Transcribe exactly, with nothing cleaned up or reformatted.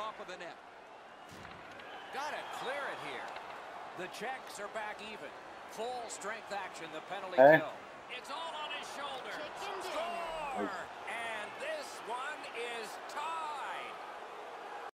top of the net. Got to clear it here. The checks are back even. Full strength action, the penalty Hey. kill. It's all on his shoulder. Chicken Score!